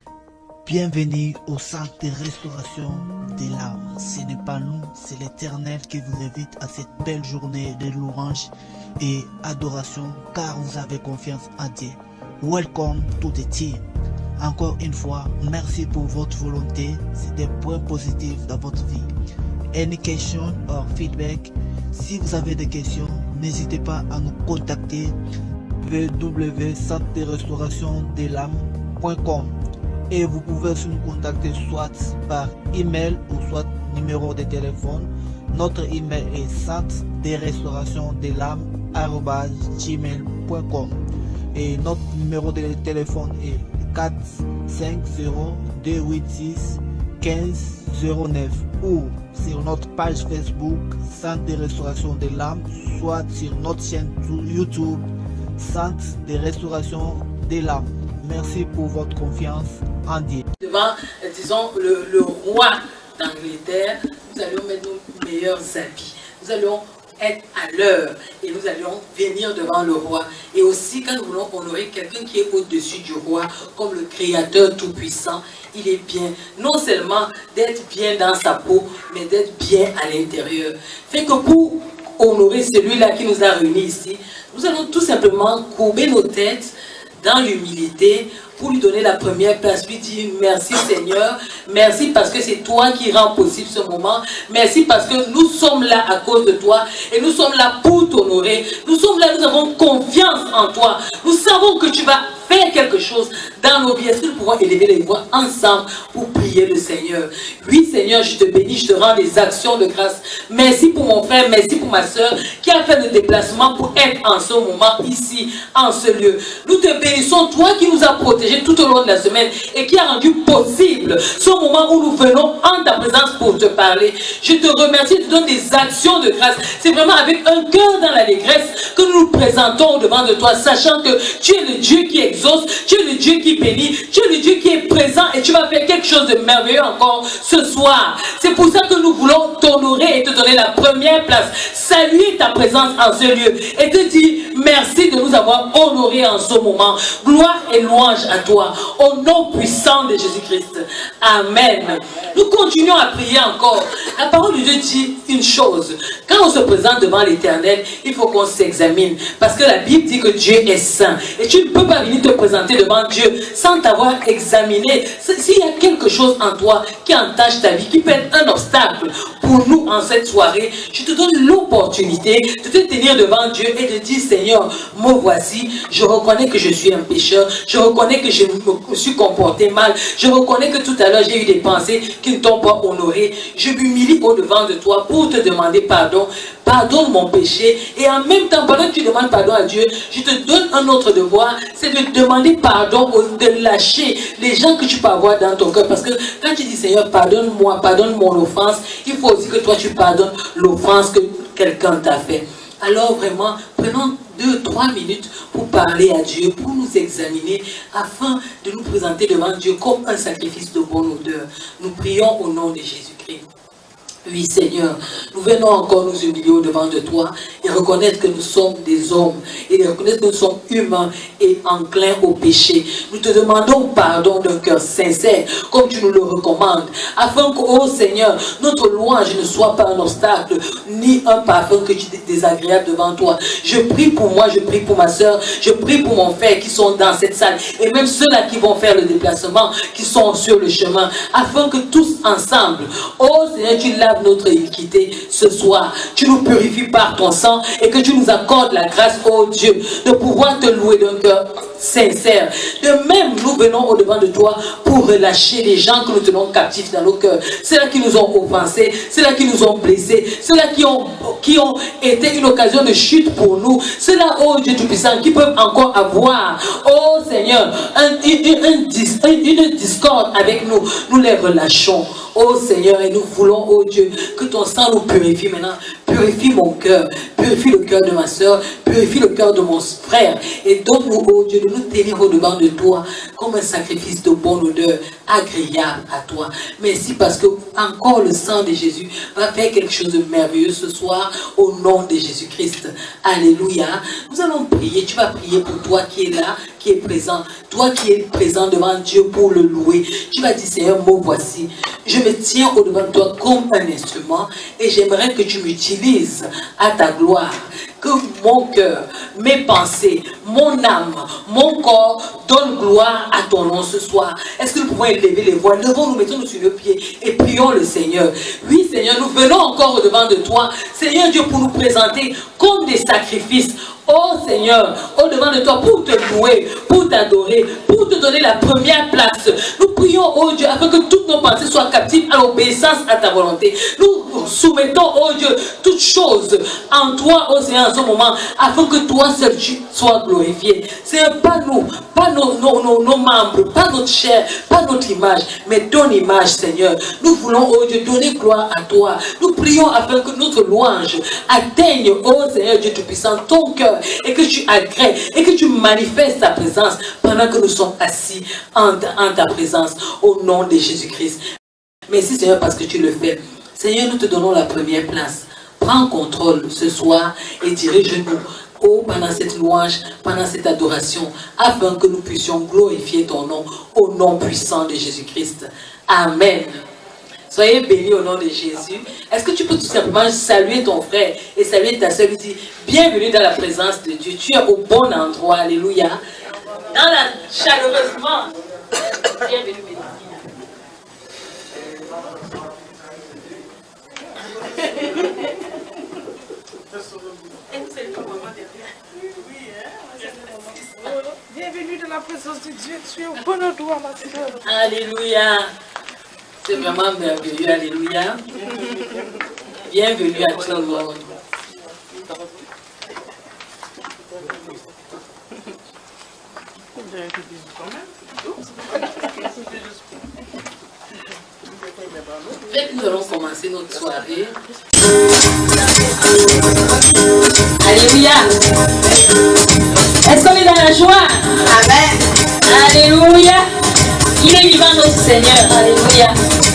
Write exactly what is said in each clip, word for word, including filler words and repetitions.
Bienvenue au centre de restauration de l'âme. Ce n'est pas nous, c'est l'Éternel qui vous invite à cette belle journée de louange et adoration car vous avez confiance en Dieu. Welcome to the team. Encore une fois, merci pour votre volonté. C'est des points positifs dans votre vie. Any question or feedback? Si vous avez des questions, n'hésitez pas à nous contacter w w w point centre de restauration de l'âme point com et vous pouvez aussi nous contacter soit par email ou soit numéro de téléphone. Notre email est centre de restauration de l'âme arobase gmail point com et notre numéro de téléphone est quatre cinq zéro deux huit six quinze zéro neuf ou sur notre page Facebook Centre de restauration de l'âme, soit sur notre chaîne YouTube Centre de restauration de l'âme. Merci pour votre confiance en Dieu. Devant, disons, le, le roi d'Angleterre, nous allions mettre nos meilleurs habits. Nous allions être à l'heure et nous allions venir devant le roi. Et aussi, quand nous voulons honorer quelqu'un qui est au-dessus du roi, comme le Créateur Tout-Puissant, il est bien, non seulement d'être bien dans sa peau, mais d'être bien à l'intérieur. Fait que pour honorer celui-là qui nous a réunis ici, nous allons tout simplement courber nos têtes dans l'humilité pour lui donner la première place, lui dire merci Seigneur, merci parce que c'est toi qui rends possible ce moment, merci parce que nous sommes là à cause de toi et nous sommes là pour t'honorer, nous sommes là, nous avons confiance en toi, nous savons que tu vas faire quelque chose dans nos vies. Est-ce que nous pouvons élever les voix ensemble pour prier le Seigneur? Oui Seigneur, je te bénis, je te rends des actions de grâce. Merci pour mon frère, merci pour ma soeur qui a fait le déplacement pour être en ce moment ici, en ce lieu. Nous te bénissons, toi qui nous as protégés tout au long de la semaine et qui a rendu possible ce moment où nous venons en ta présence pour te parler. Je te remercie, je te donne des actions de grâce. C'est vraiment avec un cœur dans l'allégresse que nous nous présentons au devant de toi, sachant que tu es le Dieu qui exauce, tu es le Dieu qui bénit, tu es le Dieu qui est présent et tu vas faire quelque chose de merveilleux encore ce soir. C'est pour ça que nous voulons t'honorer et te donner la première place, saluer ta présence en ce lieu et te dire merci de nous avoir honorés en ce moment. Gloire et louange à toi, au nom puissant de Jésus-Christ. Amen. Nous continuons à prier encore. La parole de Dieu dit une chose. Quand on se présente devant l'Éternel, il faut qu'on s'examine. Parce que la Bible dit que Dieu est saint. Et tu ne peux pas venir te présenter devant Dieu sans t'avoir examiné. S'il y a quelque chose en toi qui entache ta vie, qui peut être un obstacle pour nous en cette soirée, je te donne l'opportunité de te tenir devant Dieu et de dire Seigneur, me voici, je reconnais que je suis un pécheur, je reconnais que je me suis comporté mal, je reconnais que tout à l'heure j'ai eu des pensées qui ne t'ont pas honoré, je m'humilie au devant de toi pour te demander pardon, pardonne mon péché et en même temps pendant que tu demandes pardon à Dieu, je te donne un autre devoir, c'est de demander pardon, de lâcher les gens que tu peux avoir dans ton cœur, parce que quand tu dis Seigneur pardonne-moi, pardonne mon offense, il faut aussi que toi tu pardonnes l'offense que quelqu'un t'a fait. Alors vraiment, prenons deux, trois minutes pour parler à Dieu, pour nous examiner, afin de nous présenter devant Dieu comme un sacrifice de bonne odeur. Nous prions au nom de Jésus-Christ. Oui Seigneur, nous venons encore nous humilier au devant de toi et reconnaître que nous sommes des hommes et reconnaître que nous sommes humains et enclins au péché. Nous te demandons pardon d'un cœur sincère comme tu nous le recommandes, afin que, oh Seigneur, notre louange ne soit pas un obstacle ni un parfum que tu es désagréable devant toi. Je prie pour moi, je prie pour ma soeur, je prie pour mon frère qui sont dans cette salle et même ceux-là qui vont faire le déplacement, qui sont sur le chemin, afin que tous ensemble, oh Seigneur, tu laves notre iniquité ce soir, tu nous purifies par ton sang et que tu nous accordes la grâce, oh Dieu, de pouvoir te louer d'un cœur sincère. De même, nous venons au devant de toi pour relâcher les gens que nous tenons captifs dans nos cœurs. Ceux-là qui nous ont offensés, ceux-là qui nous ont blessés, ceux-là qui ont, qui ont été une occasion de chute pour nous, ceux-là, oh Dieu Tout-Puissant, qui peuvent encore avoir, oh Seigneur, un, une, un, une, une discorde avec nous. Nous les relâchons, oh Seigneur, et nous voulons, oh Dieu, que ton sang nous purifie maintenant. Purifie mon cœur, purifie le cœur de ma soeur, purifie le cœur de mon frère, et donne-nous, oh Dieu, de nous tenir au devant de toi comme un sacrifice de bonne odeur, agréable à toi. Merci parce que encore le sang de Jésus va faire quelque chose de merveilleux ce soir au nom de Jésus-Christ. Alléluia. Nous allons prier. Tu vas prier pour toi qui est là, qui qui es présent, toi qui es présent devant Dieu pour le louer, tu vas dire, Seigneur, me voici. Je me tiens au-devant de toi comme un instrument et j'aimerais que tu m'utilises à ta gloire. Que mon cœur, mes pensées, mon âme, mon corps donnent gloire à ton nom ce soir. Est-ce que nous pouvons élever les voix? Levons-nous, mettons-nous sur le pied et prions le Seigneur. Oui, Seigneur, nous venons encore au-devant de toi, Seigneur Dieu, pour nous présenter comme des sacrifices. Oh Seigneur, au-devant de toi, pour te louer, pour t'adorer, pour te donner la première place. Nous prions, oh Dieu, afin que toutes nos pensées soient captives à l'obéissance à ta volonté. Nous soumettons, oh Dieu, toutes choses en toi, oh Seigneur, en ce moment, afin que toi seul tu sois glorifié. C'est pas nous, pas nos, nos, nos, nos membres, pas notre chair, pas notre image, mais ton image, Seigneur. Nous voulons, oh Dieu, donner gloire à toi. Nous prions afin que notre louange atteigne, oh Seigneur Dieu Tout-Puissant, ton cœur, et que tu agrées, et que tu manifestes ta présence pendant que nous sommes assis en ta, en ta présence, au nom de Jésus-Christ. Merci Seigneur parce que tu le fais. Seigneur, nous te donnons la première place. Prends contrôle ce soir et dirige-nous oh, pendant cette louange, pendant cette adoration, afin que nous puissions glorifier ton nom au nom puissant de Jésus-Christ. Amen. Soyez bénis au nom de Jésus. Est-ce que tu peux tout simplement saluer ton frère et saluer ta soeur, lui dire bienvenue dans la présence de Dieu. Tu es au bon endroit. Alléluia. Dans la chaleureusement. Bienvenue, béni. Bienvenue dans la présence de Dieu. Tu es au bon endroit, ma soeur. Alléluia. C'est vraiment merveilleux. Alléluia. Bienvenue à tout le monde. Fait que nous allons commencer notre soirée. Alléluia. Est-ce qu'on est dans la joie? Amen. Alléluia. Il est vivant notre Seigneur. Alléluia.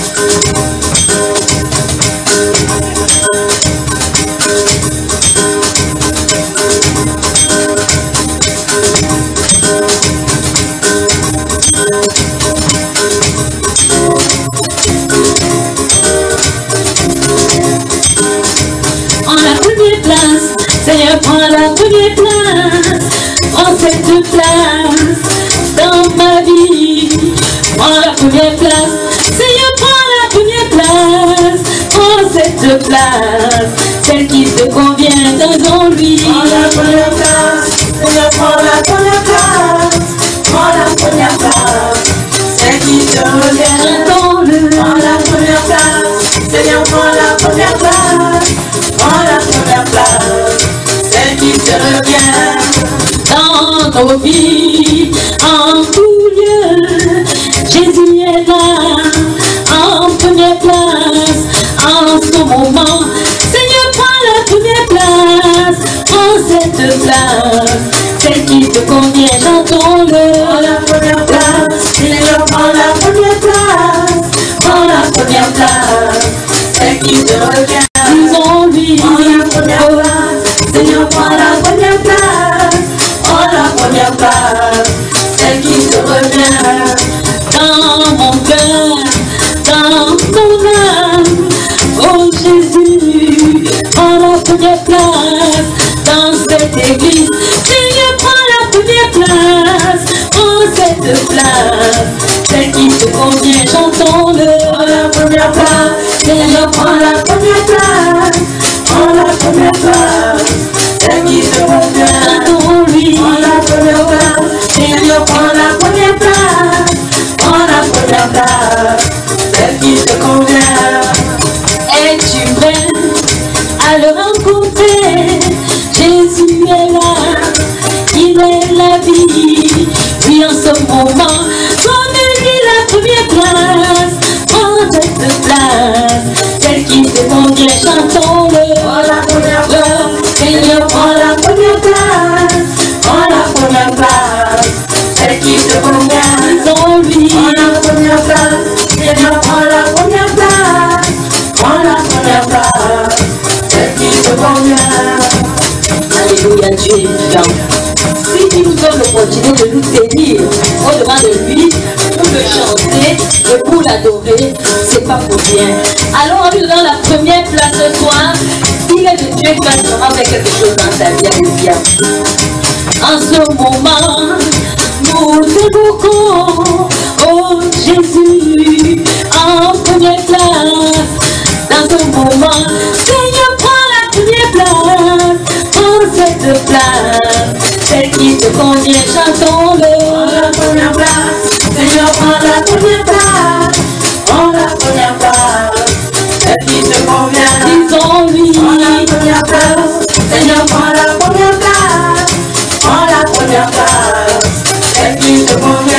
En la première place, Seigneur, prends la première place. Prends cette place dans ma vie. Prends la première place. Seigneur, prends la première place. Prends cette place, celle qui te convient dans lui. Prends la première place. Seigneur, prends la première place. Prends la première place, celle qui te revient dans lui. Prends la première place. Seigneur, prends la première place. Prends la première place, celle qui te revient dans nos vies, en tout lieu. Jésus est là, en première place, en ce moment. Seigneur, prends la première place, prends cette place, celle qui te convient, chantons-le. Prends la première place, Seigneur, prends la première place. Prends la première place, celle qui te revient. Disons-lui, prends la première place, Seigneur, prends la première place. Prends la première place, celle qui te revient. Dans mon cœur, dans mon âme, oh Jésus, prends la première place dans cette église. Seigneur, prends la première place, prends cette place, celle qui te convient, chantons-le. Prends la première place, Seigneur, prends la première place. Prends la première place, celle qui te convient. Chantons-lui. Prends la première place, Seigneur, prends la première place. Prends la première place, celle qui te convient. Es-tu prêt à le rencontrer? Jésus est là, il est la vie. Oui, en ce moment, donne-lui la première place. Prends cette place, celle qui te convient, chantons-le. Prends la première place, Seigneur, prends la première place. Prends la première place, celle qui te convient. Disons-lui. Prends la première place, Seigneur, prends la première place. Prends la première place, celle qui te convient. Alléluia, Dieu est vivant. Si il nous donne l'opportunité de nous tenir au-devant de lui, pour le chanter et pour l'adorer, c'est pas pour rien. Alors, on lui donne la première place ce soir. Il est de Dieu qui va vraiment faire quelque chose dans ta vie. Alléluia. En ce moment, nous t'évoquons, oh Jésus, en première place. Dans ce moment, Seigneur, prends la première place. Prends cette place, celle qui te convient, chantons-le. Prends la première place, Seigneur, prends la première place. Prends la première place, celle qui te convient, disons-lui. Prends la première place, Seigneur, prends la première place. Prends la première place, celle qui te convient.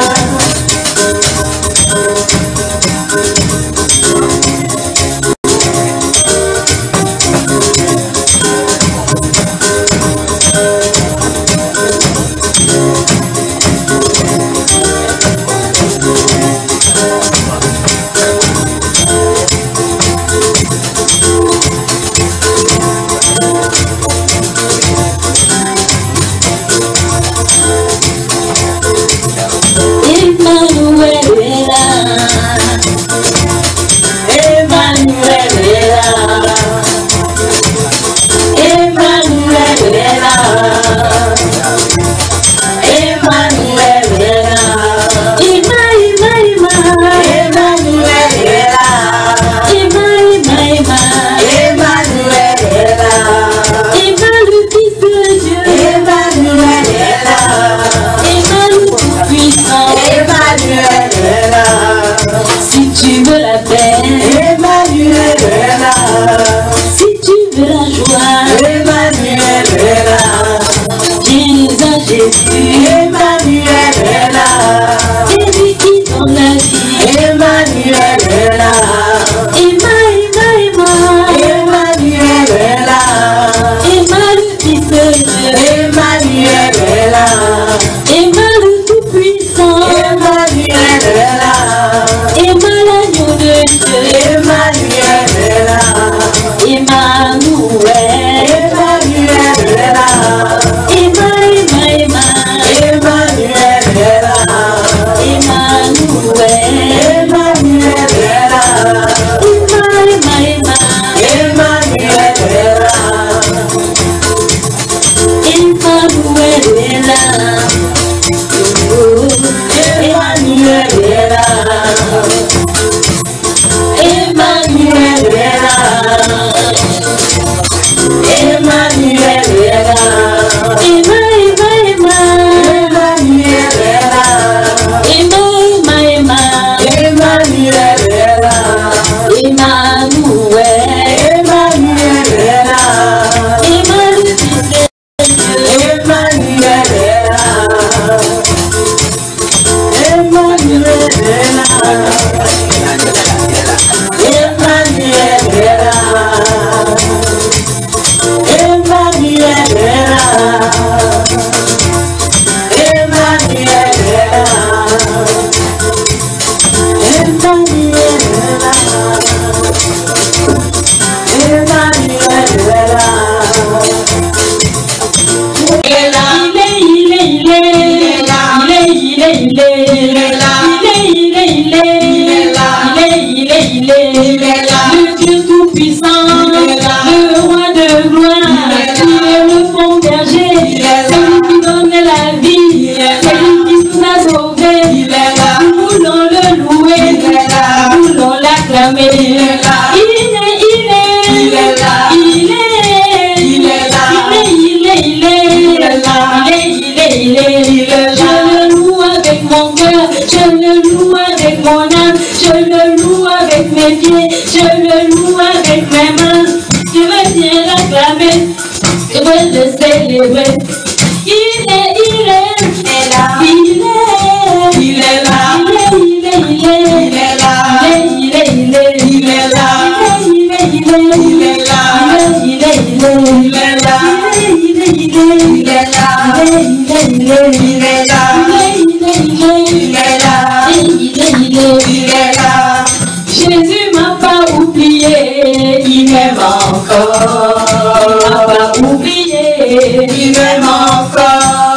Jésus m'a pas oublié, il m'aime encore. Il m'a pas oublié, il m'aime encore.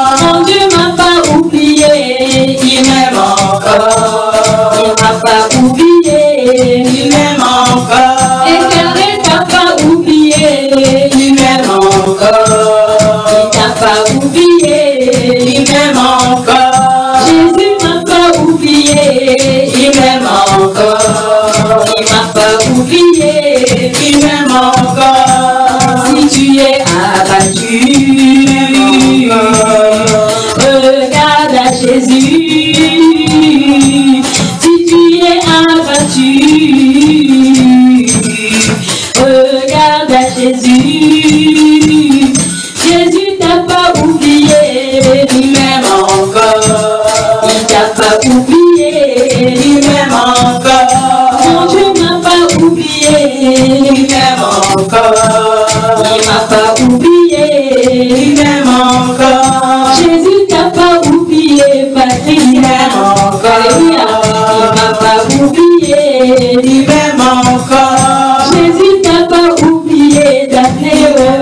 à Jésus. Jésus t'a pas oublié, il m'aime encore. Il t'a pas oublié, il m'aime encore. Mon Dieu m'a pas oublié, il m'aime encore. Il m'a pas oublié, il m'aime encore. Jésus t'a pas oublié, Patrick, il m'aime encore. Il m'a pas oublié, il m'aime encore. Jésus t'a pas oublié, Daphné,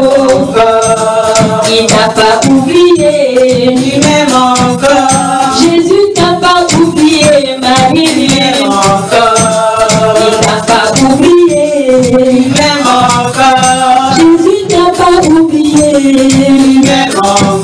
encore. Il t'a pas oublié, il m'aime encore. Jésus t'a pas oublié, Marie, il m'aime encore. Il t'a pas oublié, il m'aime encore. Jésus t'a pas oublié, il m'aime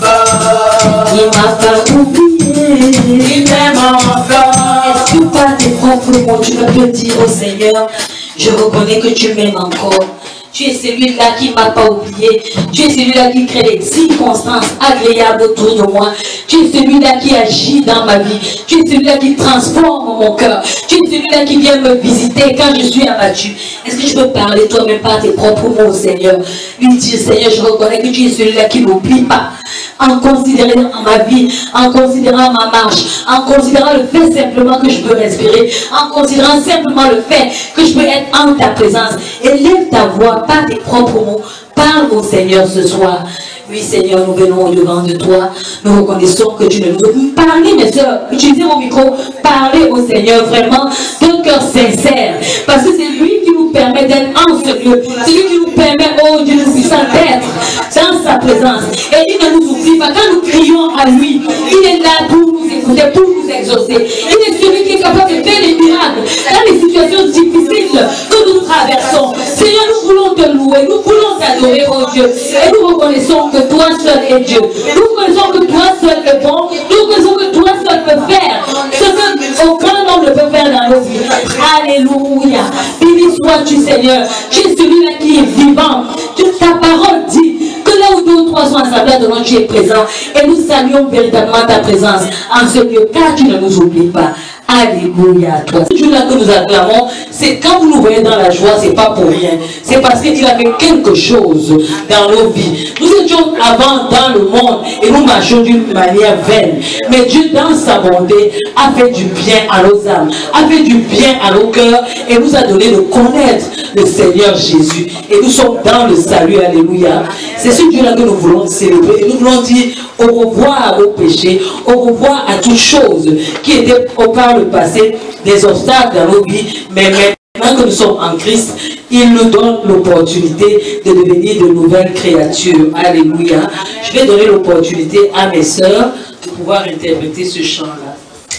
encore. Il m'a pas oublié, il m'aime encore. Est-ce que par tes propres mots tu ne peux dire au Seigneur, je reconnais que tu m'aimes encore. Tu es celui-là qui ne m'a pas oublié. Tu es celui-là qui crée des circonstances agréables autour de moi. Tu es celui-là qui agit dans ma vie. Tu es celui-là qui transforme mon cœur. Tu es celui-là qui vient me visiter quand je suis abattu. Est-ce que je peux parler toi-même par tes propres mots au Seigneur? Lui dire, Seigneur, je reconnais que tu es celui-là qui n'oublie pas. En considérant ma vie, en considérant ma marche, en considérant le fait simplement que je peux respirer, en considérant simplement le fait que je peux être en ta présence. Élève ta voix par tes propres mots. Parle au Seigneur ce soir. Oui, Seigneur, nous venons au devant de toi. Nous reconnaissons que tu ne nous as pas parlé, mes soeurs. Utilisez mon micro. Parlez au Seigneur vraiment d'un cœur sincère. Parce que c'est lui qui nous permet d'être en ce lieu. C'est lui qui nous permet, oh Dieu nous puissant, d'être dans sa présence. Et il ne nous oublie pas. Quand nous crions à lui, il est là pour nous écouter, pour nous exaucer. Il est celui qui est capable de faire des miracles dans les situations difficiles que nous traversons. Seigneur, nous voulons te louer, nous voulons t'adorer, oh Dieu. Et nous reconnaissons que toi seul est Dieu. Nous reconnaissons que toi seul est bon. Nous reconnaissons que toi seul peut faire ce que aucun homme ne peut faire dans nos vies. Alléluia. Béni sois-tu, Seigneur. Tu es celui-là qui est vivant. Ta parole dit que là où deux ou trois sont assemblés de nous, tu es présent. Et nous saluons véritablement ta présence en ce lieu, car tu ne nous oublies pas. Alléluia à toi. Ce Dieu-là que nous acclamons, c'est quand vous nous voyez dans la joie, c'est pas pour rien. C'est parce qu'il a fait quelque chose dans nos vies. Nous étions avant dans le monde et nous marchions d'une manière vaine. Mais Dieu, dans sa bonté, a fait du bien à nos âmes, a fait du bien à nos cœurs et nous a donné de connaître le Seigneur Jésus. Et nous sommes dans le salut. Alléluia. C'est ce Dieu-là que nous voulons célébrer. Et nous voulons dire au revoir au péché, au revoir à toutes choses qui étaient au par le passé, des obstacles dans nos vies, mais maintenant que nous sommes en Christ, il nous donne l'opportunité de devenir de nouvelles créatures. Alléluia. Je vais donner l'opportunité à mes sœurs de pouvoir interpréter ce chant-là.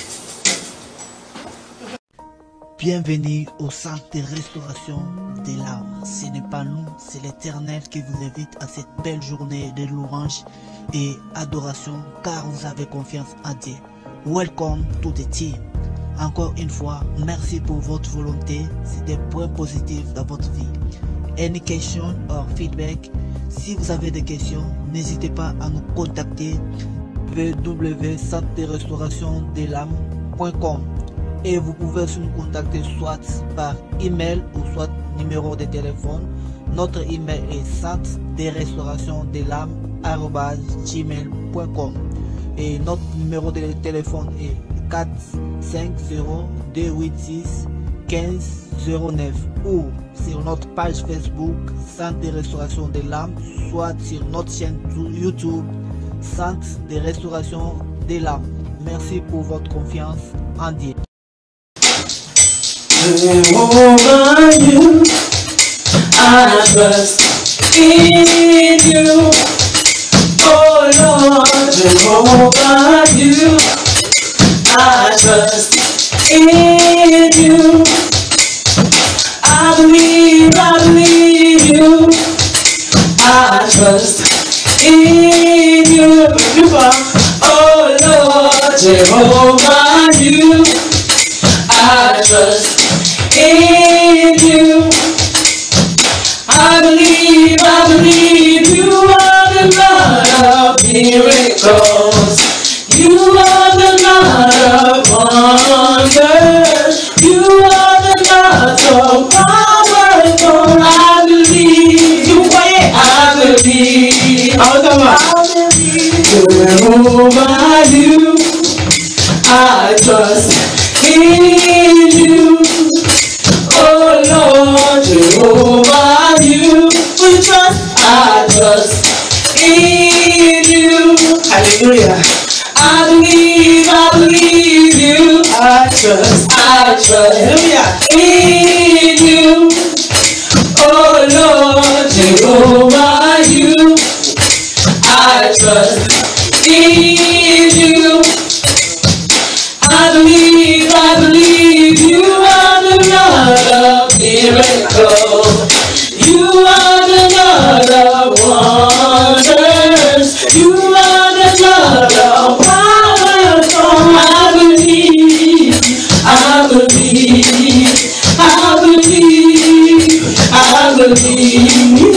Bienvenue au centre de restauration des larmes. Ce n'est pas nous, c'est l'Éternel qui vous invite à cette belle journée de louange et adoration car vous avez confiance en Dieu. Welcome to the team. Encore une fois, merci pour votre volonté. C'est des points positifs dans votre vie. Any question or feedback? Si vous avez des questions, n'hésitez pas à nous contacter w w w point centre de restauration des larmes point com. Et vous pouvez aussi nous contacter soit par email ou soit numéro de téléphone. Notre email est centre de restauration des larmes arobase gmail point com et notre numéro de téléphone est quatre cinq zéro deux huit six un cinq zéro neuf ou sur notre page Facebook Centre de restauration des larmes, soit sur notre chaîne YouTube Centre de restauration des larmes. Merci pour votre confiance en Dieu. Jehovah, you, I trust in you. Oh Lord, Jehovah, you, I trust in you. I believe, I believe you. I trust in you. Oh Lord, Jehovah, you, I trust in you. I believe, I believe you are the God of miracles. You are the God of wonders. You are the God of power. I believe you Jehovah, you, I trust in you. Oh Lord, Jehovah, you, we trust, I trust in you. Hallelujah. I believe, I believe you. I trust, I trust Hallelujah. In you. Oh Lord, Jehovah, you, I trust in you. I believe, I believe you are the God of miracles. You are the God of wonders. You are the God of power. I believe, I believe, I believe, I believe,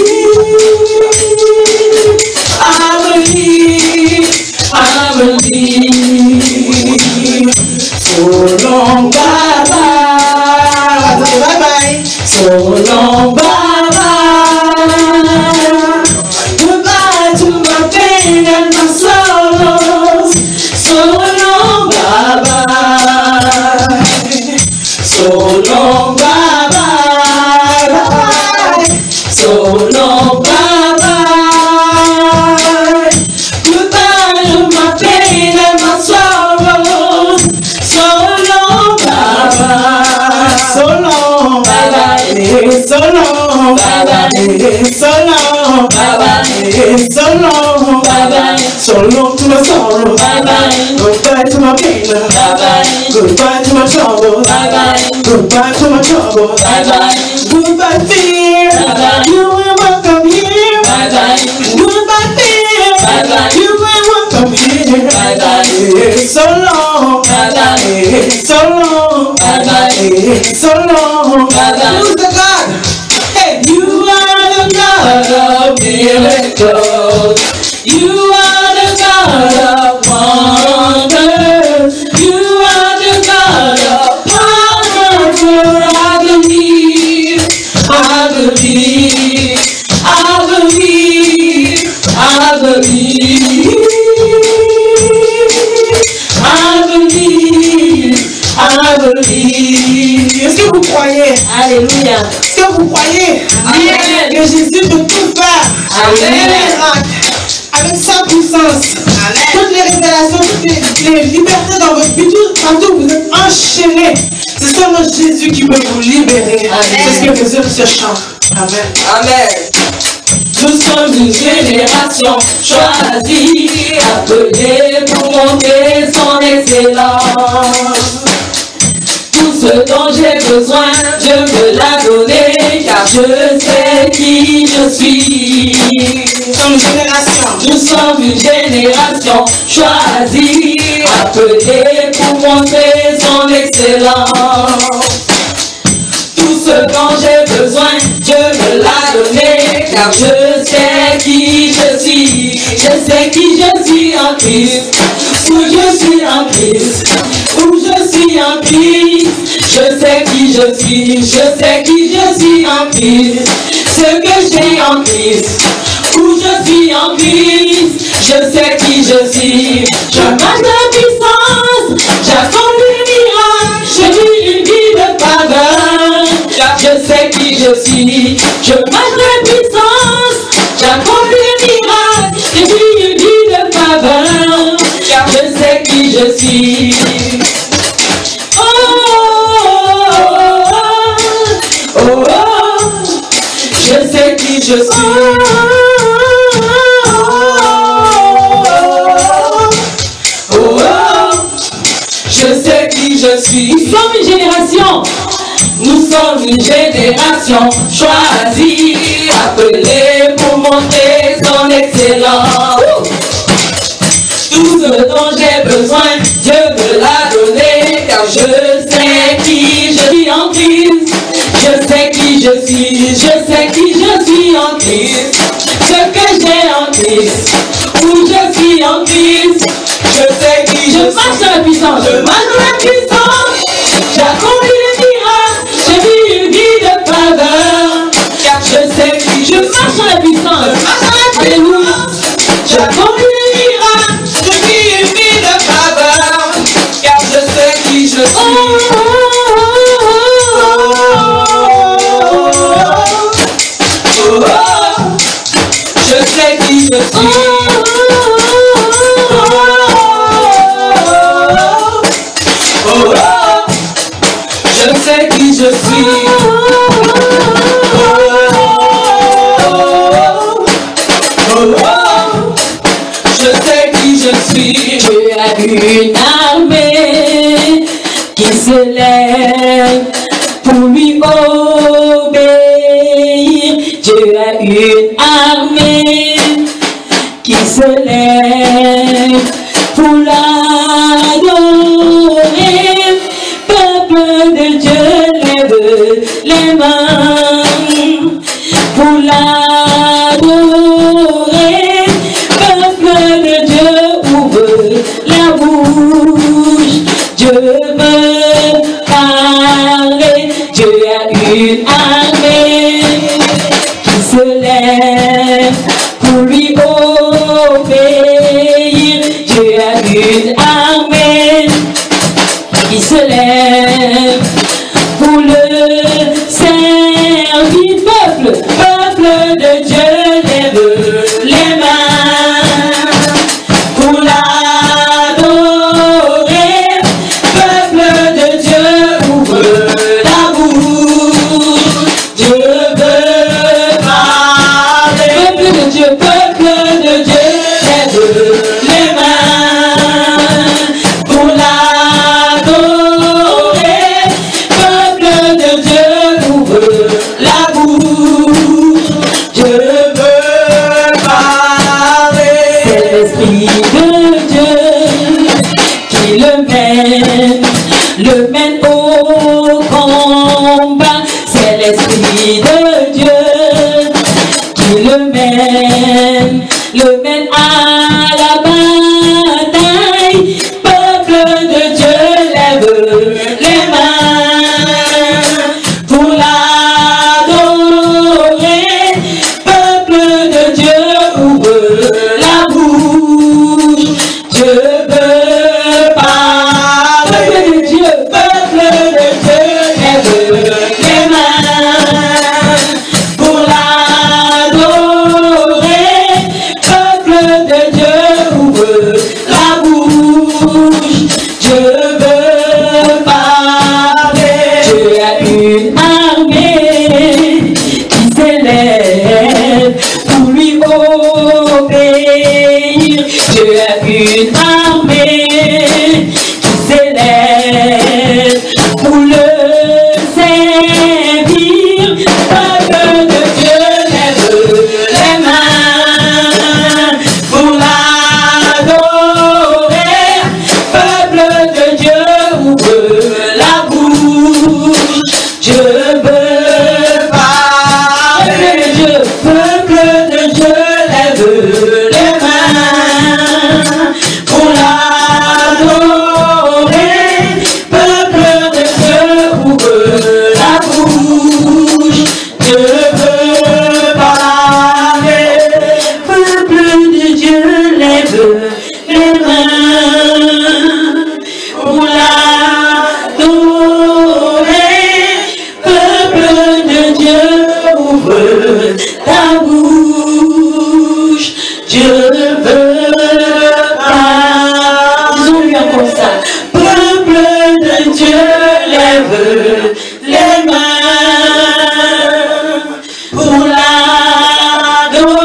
I believe, I believe. So long, bye bye, bye bye. So long, bye bye. Goodbye to my pain and my sorrows. So long, bye bye. So long, bye bye, bye. So long, bye bye. Goodbye to my pain and my sorrows. So long, bye bye. So long, bye bye. So long, bye bye. So long, bye bye. So long, bye bye. So long to my sorrow, bye bye. Goodbye to my pain, bye bye. Goodbye to my trouble, bye bye. Goodbye to my trouble, bye bye. Goodbye fear, bye bye. You will welcome here, bye bye. Goodbye fear, bye bye. You will welcome here, bye bye. So long, bye bye. So long, bye bye. So long, bye bye. Who's the God? Hey, you are the God of miracles. You are the God of wonders. You are the God of power. I believe, I believe, I believe, I believe, I believe, I believe. Est-ce que vous croyez? Alléluia. Est-ce que vous croyez? Amen. Que Jésus peut tout faire? Amen. Avec sa puissance, Amen. Toutes les révélations, toutes les, les libertés dans votre vie, tout, partout vous êtes enchaînés. C'est seulement Jésus qui peut vous libérer. C'est ce que les autres se chantent. Amen. Amen. Nous sommes une génération choisie, appelée pour monter son excellence. Tout ce dont j'ai besoin, Dieu me l'a donné, car je sais qui je suis. Nous sommes une génération. Nous sommes une génération choisie, appelée pour montrer son excellence. Tout ce dont j'ai besoin, Dieu me l'a donné, car je sais qui je suis. Je sais qui je suis en Christ, où je suis en Christ, où je suis en Christ. Je sais qui je suis, je sais qui je suis en Christ, ce que j'ai en Christ, où je suis en Christ. Je sais qui je suis, je marche la puissance, j'accomplis les miracles, je vis une vie de faveur. Je sais qui je suis, je marche la puissance, j'accomplis les miracles, je vis une vie de faveur. Je sais qui je suis. Oh, oh, oh, oh, oh, je sais qui je suis. Oh, oh, oh, je sais qui je suis. Nous sommes une génération. Nous sommes une génération choisie, appelée pour montrer son excellence. Tout ce dont j'ai besoin, Dieu me l'a donné, car je sais qui je suis en Christ. Je sais qui je suis, je sais qui je suis en Christ. Ce que j'ai en Christ, où je suis en Christ. Je sais qui je, je marche dans la puissance, je marche dans la puissance. J'accomplis les miracles, je vis une vie de faveur. Car je sais qui je marche dans la puissance, je marche dans la puissance. J'accomplis les miracles, sais qui je suis. Oh, oh, oh. Je sais qui je suis. Oh, oh, oh. Je sais qui je suis. Tu as une armée qui se lève pour lui obéir. Dieu a une armée qui se lève pour l'adorer. Peuple de Dieu, lève les mains pour l'adorer. Peuple de Dieu, ouvre la bouche. Dieu veut parler. Dieu a une armée qui se lève pour lui obéir. Dieu a une armée qui se lève pour le servir. Peuple, peuple de Dieu, lève les mains pour l'adorer. Peuple de Dieu, ouvre la bouche. Dieu veut parler. Peuple de Dieu, peuple de Dieu, lève les mains pour l'adorer. Peuple de Dieu, ouvre la bouche. Dieu veut parler. C'est l'Esprit de Dieu qui le mène, le mène au combat. C'est l'Esprit de Dieu qui le mène, le mène à la bataille. Peuple de Dieu, lève les mains pour l'adorer. Peuple de Dieu, ouvre la bouche. Dieu veut parler. Peuple de Dieu, peuple de Dieu, lève les mains pour l'adorer. Peuple de Dieu, ouvre la bouche. Dieu veut parler. Dieu a une armée qui s'élève pour lui obéir. Dieu a une armée qui s'élève pour le servir. Peuple de Dieu, lève les mains pour l'adorer. Peuple de Dieu, ouvre la bouche. Dieu veut parler. Dieu, peuple de Dieu, lève les mains pour l'adorer. Peuple de Dieu, ouvre la bouche. Dieu veut parler. Peuple de Dieu, lève les mains pour l'adorer. Peuple de Dieu, ouvre la bouche. Dieu veut parler. Disons-lui encore ça. Peuple de Dieu, lève les mains pour l'adorer.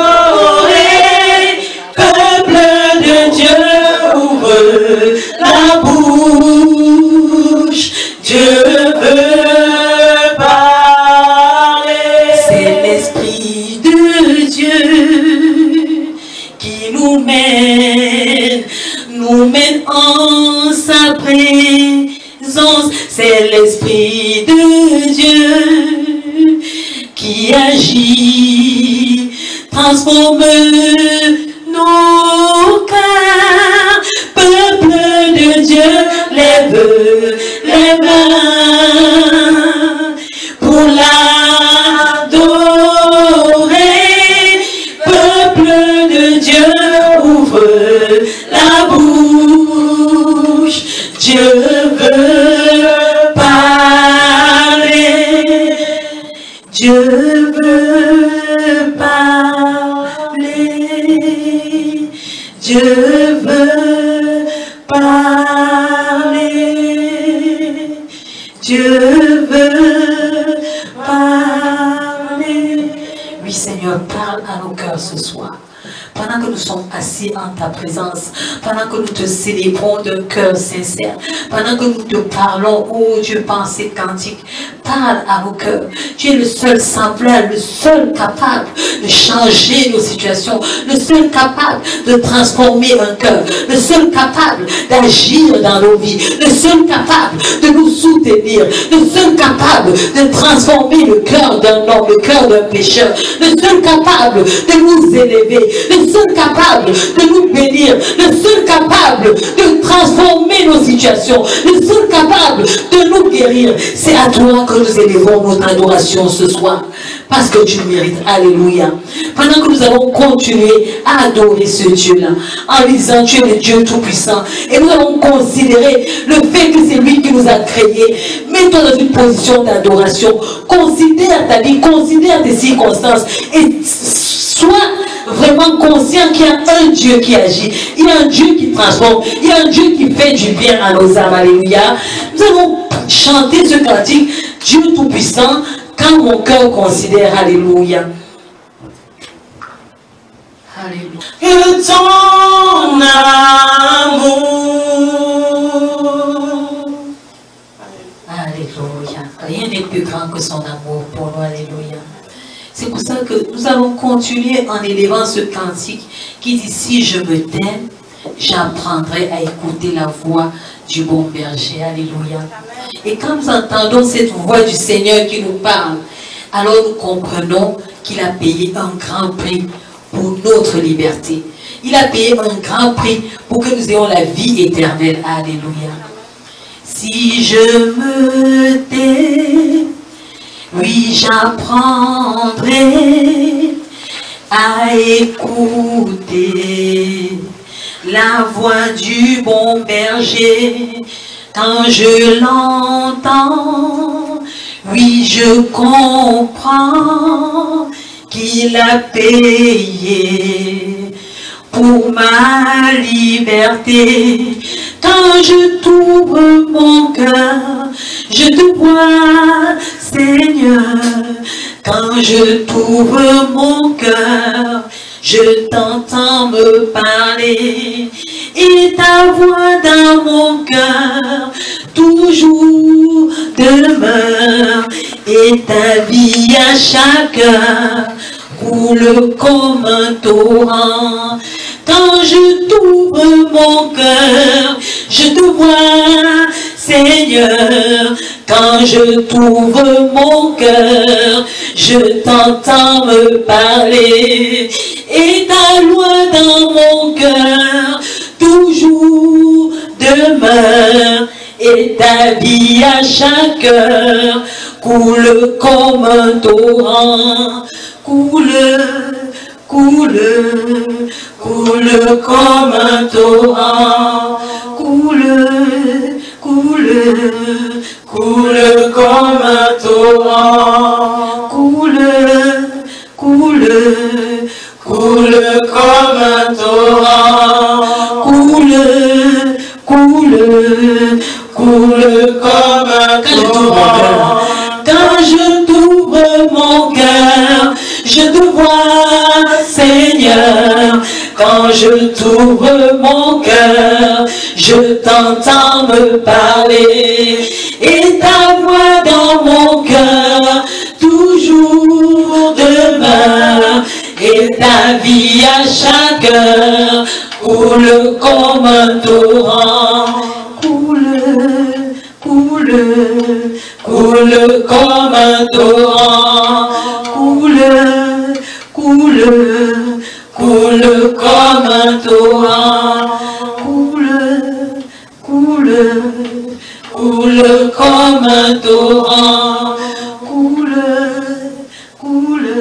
Peuple de Dieu, ouvre la bouche. Dieu veut parler. C'est l'Esprit de Dieu qui nous mène, nous mène en sa présence. C'est l'Esprit de Dieu qui agit, transforme nos cœurs. Peuple de Dieu, lève les mains pour l'adorer. Peuple de Dieu, ouvre la bouche. Dieu veut parler. Dieu veut parler. Je veux parler, Dieu veut parler. Oui Seigneur, parle à nos cœurs ce soir. Pendant que nous sommes assis en ta présence, pendant que nous te célébrons d'un cœur sincère, pendant que nous te parlons, oh Dieu, pensée cantique, parle à nos cœurs. Tu es le seul semblable, le seul capable de changer nos situations, le seul capable de transformer un cœur, le seul capable d'agir dans nos vies, le seul capable de nous soutenir, le seul capable de transformer le cœur d'un homme, le cœur d'un pécheur, le seul capable de nous élever, le seul capable de nous bénir, le seul capable de transformer nos situations, le seul capable de nous guérir. C'est à toi que nous élevons notre adoration ce soir, parce que tu mérites. Alléluia. Pendant que nous allons continuer à adorer ce Dieu-là, en lui disant tu es le Dieu Tout-Puissant, et nous allons considérer le fait que c'est lui qui nous a créés. Mets-toi dans une position d'adoration, considère ta vie, considère tes circonstances, et sois vraiment conscient qu'il y a un Dieu qui agit, il y a un Dieu qui transforme, il y a un Dieu qui fait du bien à nos âmes. Alléluia. Nous allons chanter ce cantique, Dieu Tout-Puissant, quand mon cœur considère. Alléluia. Alléluia. Que ton amour. Alléluia. Rien n'est plus grand que son amour pour nous. Alléluia. C'est pour ça que nous allons continuer en élevant ce cantique qui dit: si je me tais, j'apprendrai à écouter la voix du bon berger. Alléluia. Et quand nous entendons cette voix du Seigneur qui nous parle, alors nous comprenons qu'il a payé un grand prix pour notre liberté. Il a payé un grand prix pour que nous ayons la vie éternelle. Alléluia. Si je me tais, oui, j'apprendrai à écouter la voix du bon berger. Quand je l'entends, oui, je comprends qu'il a payé pour ma liberté. Quand je t'ouvre mon cœur, je te vois, Seigneur. Quand je t'ouvre mon cœur, je t'entends me parler. Et ta voix dans mon cœur toujours demeure. Et ta vie à chaque heure coule comme un torrent. Quand je t'ouvre mon cœur, je te vois, Seigneur. Quand je t'ouvre mon cœur, je t'entends me parler. Et ta loi dans mon cœur toujours demeure. Et ta vie à chaque heure coule comme un torrent. Coule, coule, coule comme un torrent. Coule, coule, coule comme un torrent. Coule, coule, coule comme un torrent. Coule, coule, coule comme un torrent. Quand je t'ouvre mon cœur, je te vois, Seigneur. Quand je t'ouvre mon cœur, je t'entends me parler. Et ta voix dans mon cœur toujours demeure. Et ta vie à chaque heure coule comme un torrent. Coule, coule, coule comme un torrent. Coule, coule, coule comme un torrent. Coule, coule, coule comme un torrent. Coule, coule,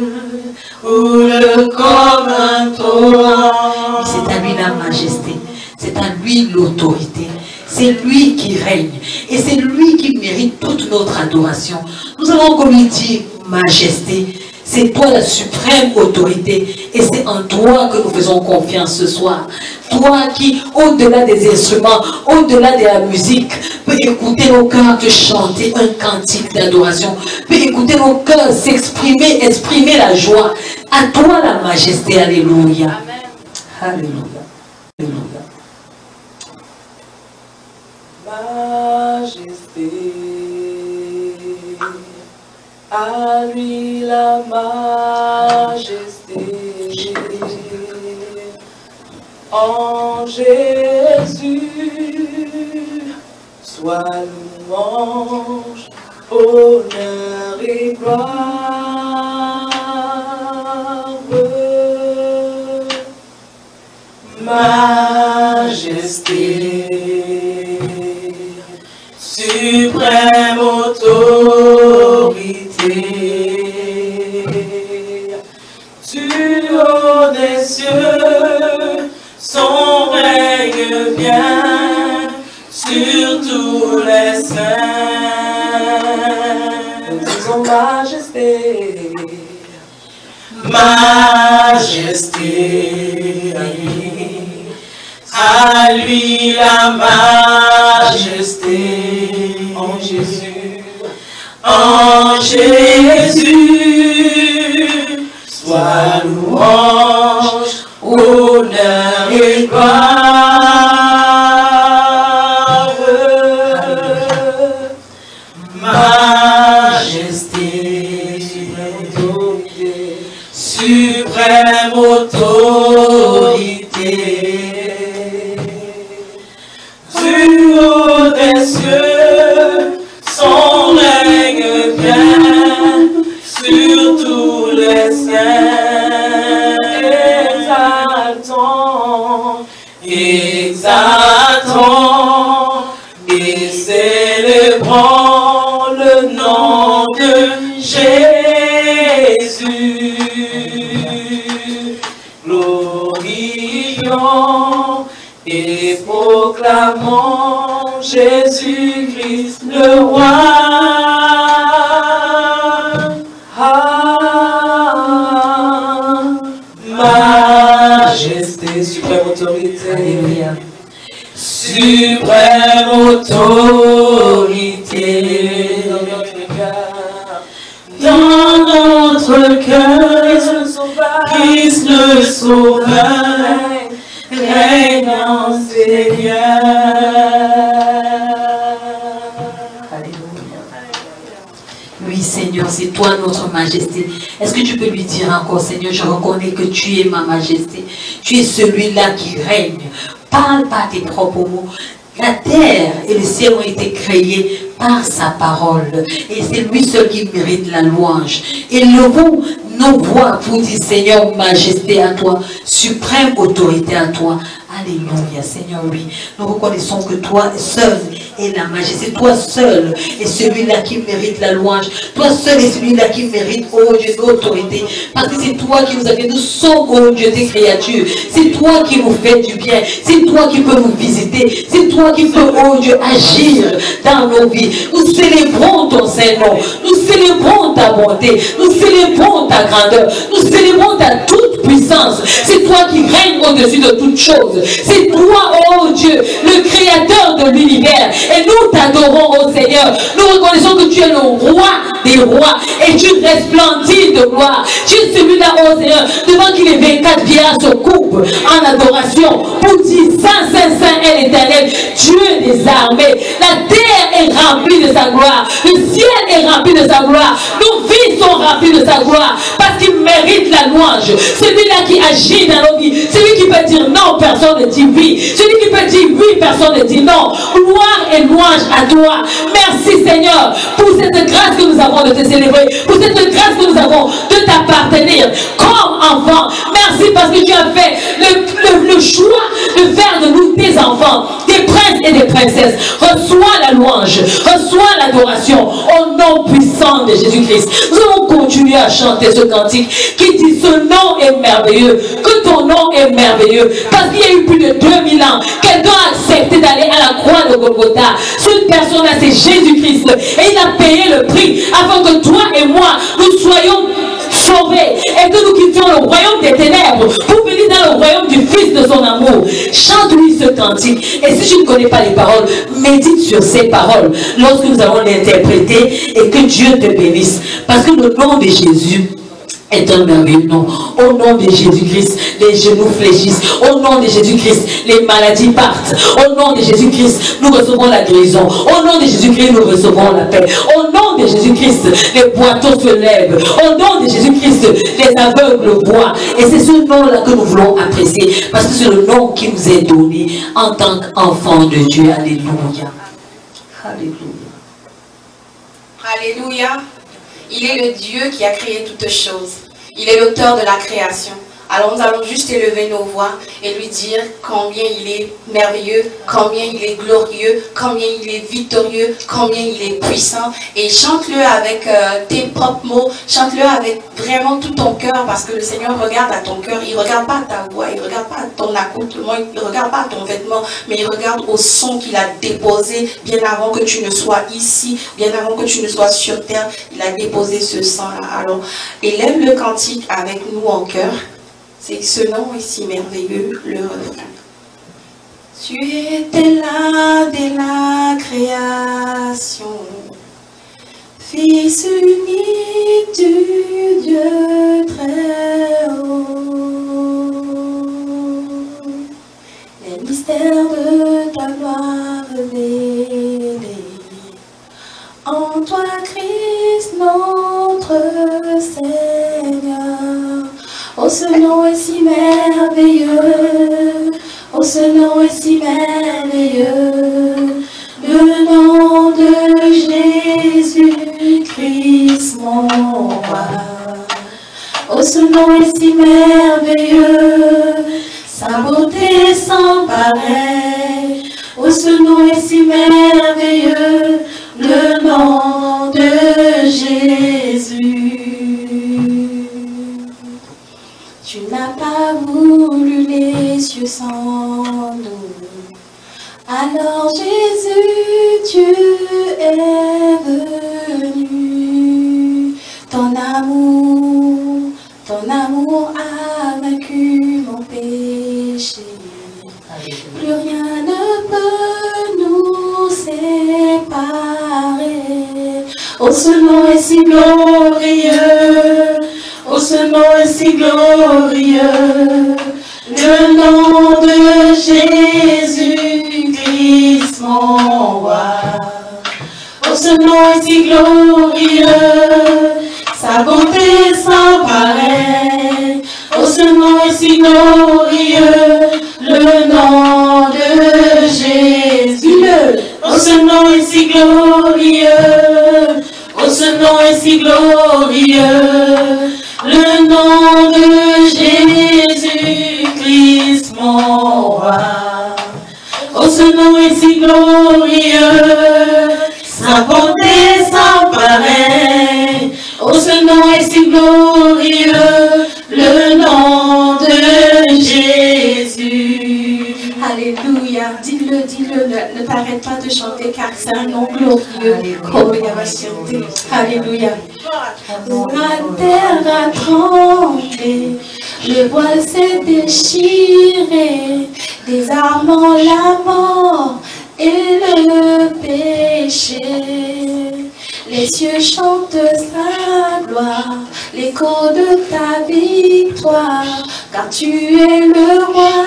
coule comme un torrent. C'est à lui la majesté, c'est à lui l'autorité. C'est lui qui règne et c'est lui qui mérite toute notre adoration. Nous avons comme il dit majesté, C'est toi la suprême autorité. Et c'est en toi que nous faisons confiance ce soir. Toi qui, au-delà des instruments, au-delà de la musique, peut écouter nos cœurs te chanter un cantique d'adoration. Peut écouter nos cœurs s'exprimer, exprimer la joie. À toi la majesté. Alléluia. Amen. Alléluia. Alléluia. Majesté, à lui la majesté, en Jésus, soit louange, honneur et gloire. Majesté, suprême autorité, du haut des cieux, son règne vient sur tous les saints. Nous disons majesté, majesté, à lui la majesté, en Jésus, en Jésus, soit louange, honneur et gloire. Majesté, suprême autorité, des cieux, son règne vient sur tous les saints. Exaltons, exaltons et célébrons le nom de Jésus. Glorifions et proclamons Jésus-Christ le roi. Ah, majesté, suprême autorité. Alléluia. Suprême autorité dans notre cœur, Christ le Sauveur règne en Seigneur. Alléluia. Oui, Seigneur, c'est toi notre majesté. Est-ce que tu peux lui dire encore, Seigneur, je reconnais que tu es ma majesté. Tu es celui-là qui règne. Parle pas tes propres mots. La terre et le ciel ont été créés par sa parole. Et c'est lui seul qui mérite la louange. Élevons nos voix pour dire, Seigneur, majesté à toi, suprême autorité à toi. Alléluia, Seigneur, oui. Nous reconnaissons que toi seul est la majesté. Toi seul est celui-là qui mérite la louange. Toi seul est celui-là qui mérite, oh Dieu, l'autorité. Parce que c'est toi qui nous as fait. Nous sommes, oh Dieu, des créatures. C'est toi qui nous fais du bien. C'est toi qui peux nous visiter. C'est toi qui peux, oh Dieu, agir dans nos vies. Nous célébrons ton Saint-Nom. Nous célébrons ta bonté. Nous célébrons ta grandeur. Nous célébrons ta toute puissance. C'est toi qui règnes au-dessus de toutes choses. C'est toi, oh Dieu, le créateur de l'univers. Et nous t'adorons, oh Seigneur. Nous reconnaissons que tu es le roi des rois. Et tu resplendis de gloire. Tu es celui-là, oh Seigneur, devant qui les vingt-quatre vieillards se coupent en adoration pour dire, Saint, Saint, Saint est l'Éternel, Dieu des armées. La terre est remplie de sa gloire. Le ciel est rempli de sa gloire. Nos vies sont remplies de sa gloire. Parce qu'il mérite la louange. Celui-là qui agit dans nos vies. Celui qui peut dire non, personne ne dit oui. Celui qui peut dire oui, personne ne dit non. Gloire et louange à toi. Merci Seigneur pour cette grâce que nous avons de te célébrer. Pour cette grâce que nous avons de t'appartenir comme enfant. Merci parce que tu as fait le, le, le choix de faire de nous tes enfants, des princes et des princesses. Reçois la louange, reçois l'adoration au nom puissant de Jésus-Christ. Nous allons continuer à chanter ce cantique qui dit ce nom est merveilleux, que ton nom est merveilleux. Parce qu'il y a eu plus de deux mille ans, quelqu'un a accepté d'aller à la croix de Golgotha. Cette personne-là, c'est Jésus-Christ. Et il a payé le prix afin que toi et moi, nous soyons sauvés et que nous quittions le royaume des ténèbres pour venir dans le royaume du Fils de son amour. Chante-lui ce cantique. Et si tu ne connais pas les paroles, médite sur ces paroles lorsque nous allons l'interpréter et que Dieu te bénisse. Parce que le nom de Jésus est un merveilleux nom. Au nom de Jésus-Christ, les genoux fléchissent. Au nom de Jésus-Christ, les maladies partent. Au nom de Jésus-Christ, nous recevons la guérison. Au nom de Jésus-Christ, nous recevons la paix. Au nom de Jésus-Christ, les boiteux se lèvent. Au nom de Jésus-Christ, les aveugles voient. Et c'est ce nom-là que nous voulons apprécier. Parce que c'est le nom qui nous est donné en tant qu'enfant de Dieu. Alléluia. Alléluia. Alléluia. Il est le Dieu qui a créé toutes choses. Il est l'auteur de la création. Alors nous allons juste élever nos voix et lui dire combien il est merveilleux, combien il est glorieux, combien il est victorieux, combien il est puissant. Et chante-le avec euh, tes propres mots, chante-le avec vraiment tout ton cœur, parce que le Seigneur regarde à ton cœur. Il ne regarde pas à ta voix, il ne regarde pas à ton accoutrement, il ne regarde pas à ton vêtement, mais il regarde au son qu'il a déposé bien avant que tu ne sois ici, bien avant que tu ne sois sur terre. Il a déposé ce sang-là. Alors élève le cantique avec nous en cœur. C'est ce nom est si merveilleux, le refrain. Tu étais là dès la création, Fils unique du Dieu très haut. Les mystères de ta gloire révélés, en toi Christ notre Seigneur. Oh, ce nom est si merveilleux, oh, ce nom est si merveilleux, le nom de Jésus-Christ mon roi. Oh, ce nom est si merveilleux, sa beauté sans pareil. Oh, ce nom est si merveilleux, le nom de Jésus. Tu n'as pas voulu les cieux sans nous. Alors Jésus, tu es venu. Ton amour, ton amour a vaincu mon péché. Plus rien ne peut nous séparer. Oh, ce nom est si glorieux. Oh, ce nom est si glorieux, le nom de Jésus-Christ mon roi. Oh, ce nom est si glorieux, sa bonté sans pareil. Oh, ce nom est si glorieux, le nom de Jésus. Oh, ce nom est si glorieux, oh, ce nom est si glorieux. Le nom de Jésus-Christ mon roi. Oh, ce nom est si glorieux, sa bonté sans pareil. Oh, ce nom est si glorieux, le nom de Jésus. Alléluia. Dis-le, dis-le, ne, ne t'arrête pas de chanter car c'est un nom glorieux. Alléluia. La terre a tremblé, le voile s'est déchiré, désarmant la mort et le péché. Les cieux chantent sa gloire, l'écho de ta victoire, car tu es le roi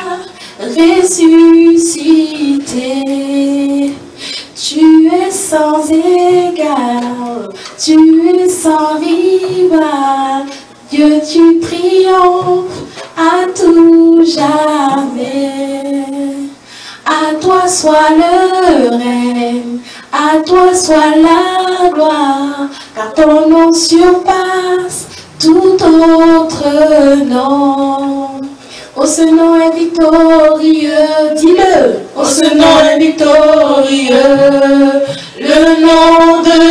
ressuscité. Tu es sans égal, tu es sans rival, Dieu tu triomphes à tout jamais. À toi soit le règne, à toi soit la gloire, car ton nom surpasse tout autre nom. Oh, ce nom est victorieux, dis-le. Oh, ce nom est victorieux, le nom de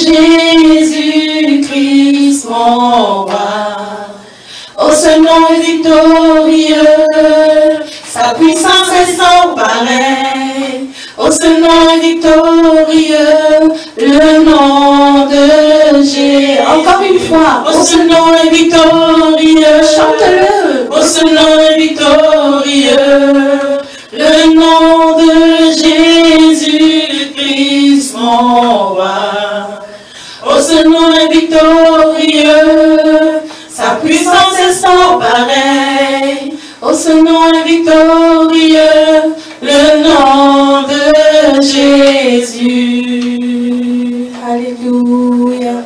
Jésus-Christ mon roi. Oh, ce nom est victorieux, sa puissance est sans pareil. Oh, ce nom est victorieux, le nom de Jésus. Encore une fois. Oh, ce nom est victorieux. Chante-le. Oh, ce nom est victorieux. Le nom de Jésus-Christ, mon roi. Oh, ce nom est victorieux. Sa puissance est sans pareil. Oh, ce nom est victorieux. Le nom de Jésus. Alléluia.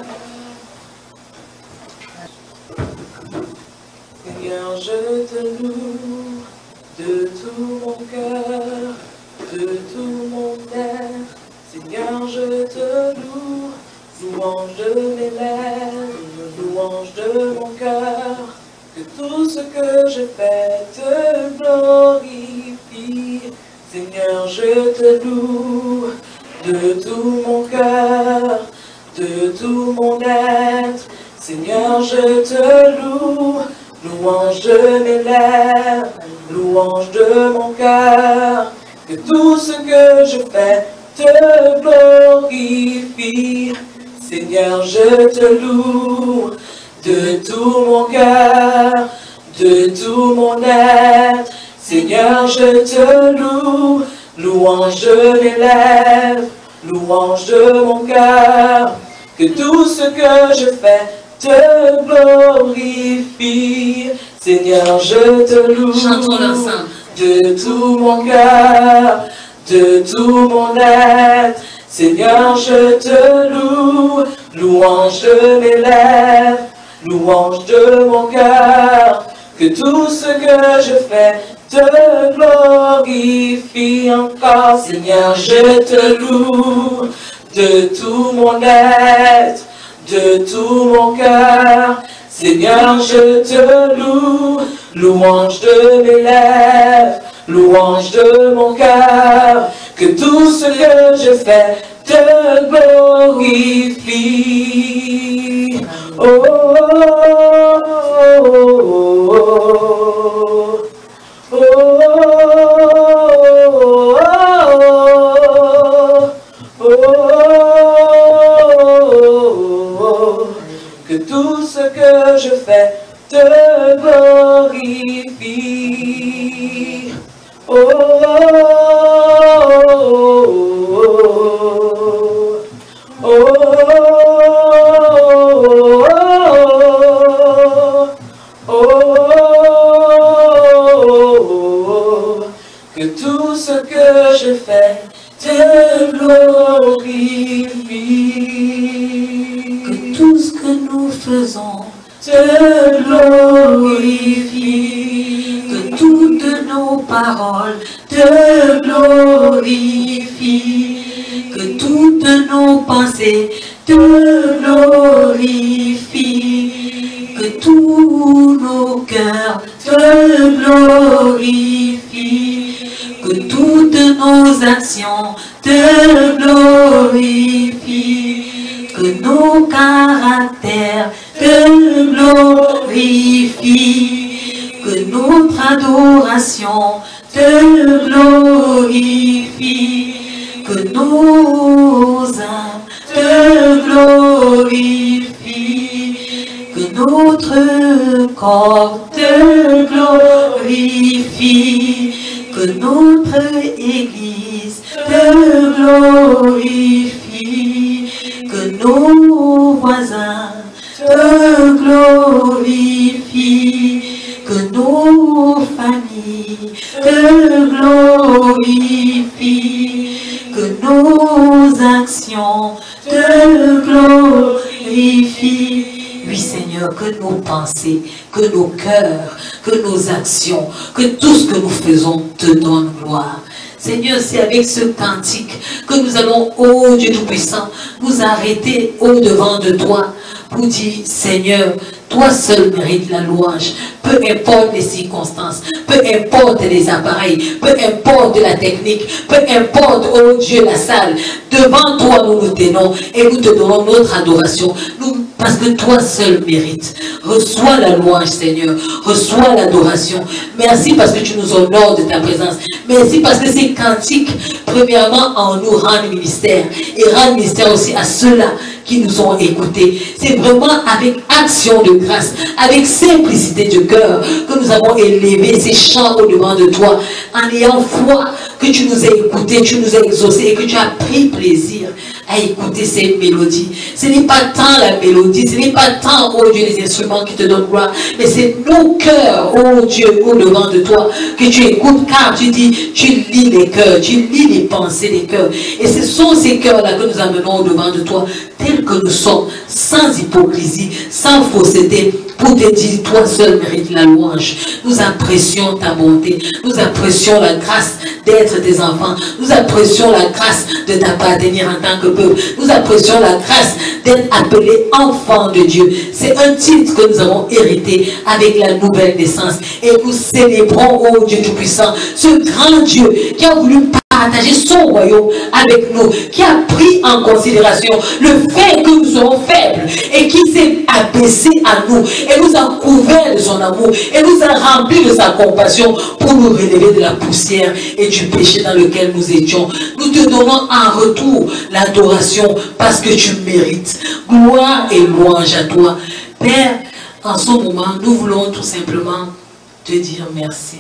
Seigneur, je te loue de tout mon cœur, de tout mon être. Seigneur, je te loue, louange de mes lèvres, louange de mon cœur. Que tout ce que je fais te glorifie. Seigneur, je te loue de tout mon cœur, de tout mon être. Seigneur, je te loue, louange de mes lèvres, louange de mon cœur. Que tout ce que je fais te glorifie. Seigneur, je te loue de tout mon cœur, de tout mon être. Seigneur, je te loue, louange de mes lèvres, louange de mon cœur. Que tout ce que je fais te glorifie. Seigneur, je te loue de tout mon cœur, de tout mon être. Seigneur, je te loue, louange de mes lèvres, louange de mon cœur. Que tout ce que je fais te glorifie encore. Seigneur, je te loue de tout mon être, de tout mon cœur. Seigneur, je te loue, louange de mes lèvres, louange de mon cœur. Que tout ce que je fais te glorifie. Oh, oh, oh, oh, oh, oh, oh. Que tout ce que je fais te glorifie. Oh, oh, oh, oh, oh, oh. Que tout ce que je fais te glorifie. Que tout ce que nous faisons te glorifie. Que toutes nos paroles te glorifie. Que toutes nos pensées te glorifie. Que tous nos cœurs te glorifie. Que toutes nos actions te glorifie. Que nos caractères te glorifie. Que notre adoration te glorifie. Que nos âmes te glorifie. Que notre corps te glorifie. Que notre Église te glorifie. Que nos voisins te glorifie. Que nos familles te glorifie. Que nos actions te glorifie. Oui Seigneur, que nos pensées, que nos cœurs, que nos actions, que tout ce que nous faisons te donne gloire. Seigneur, c'est avec ce cantique que nous allons, ô Dieu Tout-Puissant, nous arrêter au-devant de toi pour dire, Seigneur, toi seul mérites la louange, peu importe les circonstances, peu importe les appareils, peu importe la technique, peu importe, oh Dieu, la salle, devant toi nous nous tenons et nous te donnons notre adoration, nous, parce que toi seul mérites. Reçois la louange, Seigneur, reçois l'adoration. Merci parce que tu nous honores de ta présence. Merci parce que ces cantiques, premièrement, en nous rendent ministère et rendent ministère aussi à ceux-là qui nous ont écoutés. C'est vraiment avec action de grâce, avec simplicité de cœur que nous avons élevé ces chants au-devant de toi, en ayant foi que tu nous as écoutés, tu nous as exaucés et que tu as pris plaisir à écouter ces mélodies. Ce n'est pas tant la mélodie, ce n'est pas tant, oh Dieu, les instruments qui te donnent gloire, mais c'est nos cœurs, oh Dieu, au-devant de toi, que tu écoutes, car tu dis, tu lis les cœurs, tu lis les pensées des cœurs. Et ce sont ces cœurs-là que nous amenons au-devant de toi, tels que nous sommes, sans hypocrisie, sans fausseté, pour te dire, toi seul mérites la louange. Nous apprécions ta bonté, nous apprécions la grâce d'être tes enfants, nous apprécions la grâce de t'appartenir en tant que peuple, nous apprécions la grâce d'être appelés enfants de Dieu. C'est un titre que nous avons hérité avec la nouvelle naissance. Et nous célébrons, oh Dieu Tout-Puissant, ce grand Dieu qui a voulu partager son royaume avec nous, qui a pris en considération le fait que nous serons faibles et qui s'est abaissé à nous et nous a couvert de son amour et nous a rempli de sa compassion pour nous relever de la poussière et du péché dans lequel nous étions. Nous te donnons en retour l'adoration parce que tu mérites. Gloire et louange à toi. Père, en ce moment, nous voulons tout simplement te dire merci.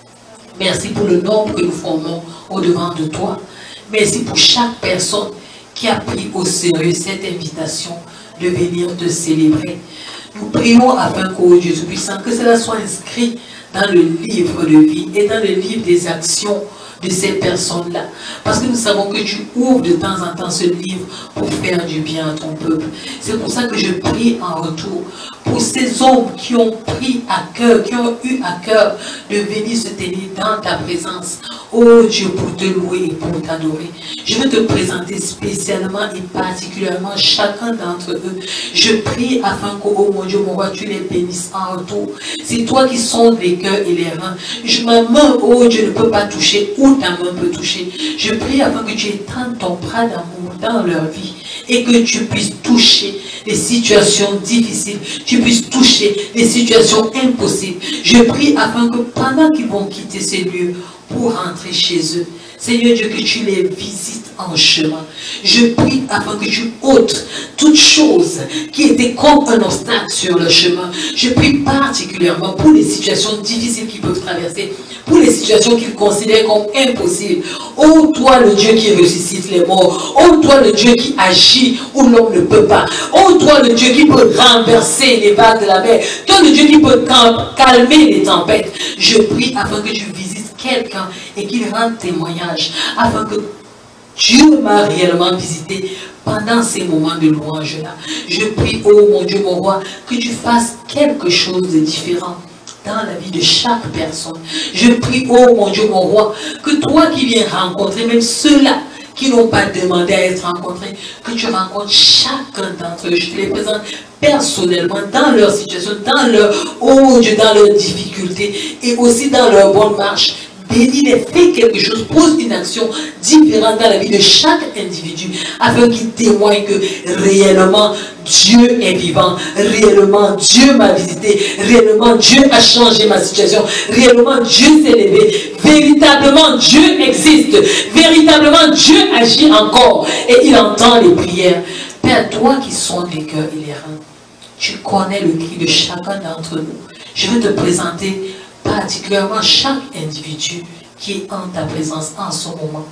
Merci pour le nombre que nous formons au-devant de toi. Merci pour chaque personne qui a pris au sérieux cette invitation de venir te célébrer. Nous prions afin qu'au Dieu Tout-Puissant, que cela soit inscrit dans le livre de vie et dans le livre des actions de ces personnes-là. Parce que nous savons que tu ouvres de temps en temps ce livre pour faire du bien à ton peuple. C'est pour ça que je prie en retour pour ces hommes qui ont pris à cœur, qui ont eu à cœur de venir se tenir dans ta présence. Oh Dieu, pour te louer et pour t'adorer. Je veux te présenter spécialement et particulièrement chacun d'entre eux. Je prie afin que, oh mon Dieu, mon roi, tu les bénisses en retour. C'est toi qui sondes les cœurs et les reins. Je, ma main, oh Dieu, ne peut pas toucher où ta main peut toucher. Je prie afin que tu étendes ton bras d'amour dans leur vie et que tu puisses toucher les situations difficiles, tu puisses toucher les situations impossibles. Je prie afin que pendant qu'ils vont quitter ces lieux pour rentrer chez eux, Seigneur Dieu, que tu les visites en chemin. Je prie afin que tu ôtes toutes choses qui étaient comme un obstacle sur le chemin. Je prie particulièrement pour les situations difficiles qu'ils peuvent traverser, pour les situations qu'ils considèrent comme impossibles. Oh, toi le Dieu qui ressuscite les morts. Oh, toi le Dieu qui agit où l'homme ne peut pas. Oh, toi le Dieu qui peut renverser les vagues de la mer. Toi le Dieu qui peut calmer les tempêtes. Je prie afin que tu visites quelqu'un et qu'il rende témoignage afin que Dieu m'a réellement visité pendant ces moments de louange-là. Je prie, oh mon Dieu, mon roi, que tu fasses quelque chose de différent dans la vie de chaque personne. Je prie, oh mon Dieu, mon roi, que toi qui viens rencontrer même ceux-là qui n'ont pas demandé à être rencontrés, que tu rencontres chacun d'entre eux. Je te les présente personnellement dans leur situation, dans leur, oh Dieu, dans leurs difficultés et aussi dans leur bonne marche. Bénis-les, fais quelque chose, pose une action différente dans la vie de chaque individu, afin qu'il témoigne que réellement Dieu est vivant, réellement Dieu m'a visité, réellement Dieu a changé ma situation, réellement Dieu s'est levé, véritablement Dieu existe, véritablement Dieu agit encore et il entend les prières. Père, toi qui sondes les cœurs et les reins, tu connais le cri de chacun d'entre nous. Je veux te présenter particulièrement chaque individu qui est en ta présence en ce moment.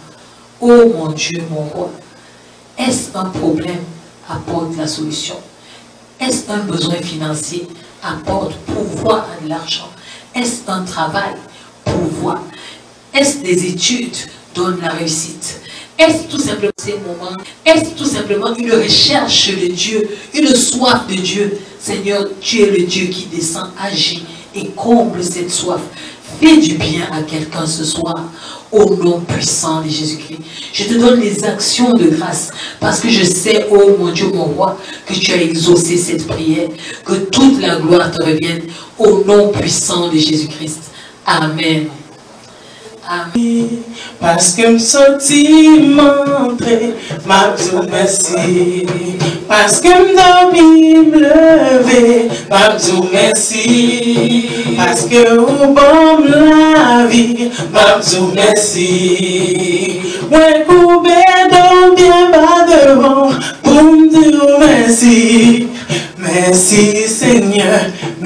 Oh mon Dieu, mon roi, est-ce un problème? Apporte la solution. Est-ce un besoin financier? Apporte pouvoir à de l'argent. Est-ce un travail? Pouvoir. Est-ce des études? Donne la réussite. Est-ce tout simplement ces moments? Est-ce tout simplement une recherche de Dieu, une soif de Dieu? Seigneur, tu es le Dieu qui descend, agit et comble cette soif. Fais du bien à quelqu'un ce soir, au nom puissant de Jésus-Christ. Je te donne les actions de grâce, parce que je sais, oh mon Dieu, mon roi, que tu as exaucé cette prière, que toute la gloire te revienne, au nom puissant de Jésus-Christ. Amen. Amen. Parce que me sorti m'entrer, m'a dit merci. Parce que me dormi me lever, m'a dit merci. Parce que au bon la vie, m'a dit merci. Ouais, coupé donc bien bas devant, pour me dire merci, merci Seigneur,